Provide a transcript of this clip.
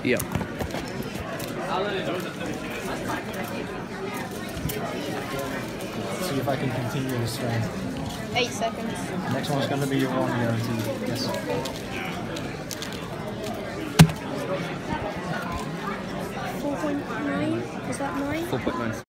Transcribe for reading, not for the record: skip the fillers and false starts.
Yep. See if I can continue this trend. 8 seconds. Next one's going to be your own guarantee. Yes. 4.9? Is that 9? 4.9.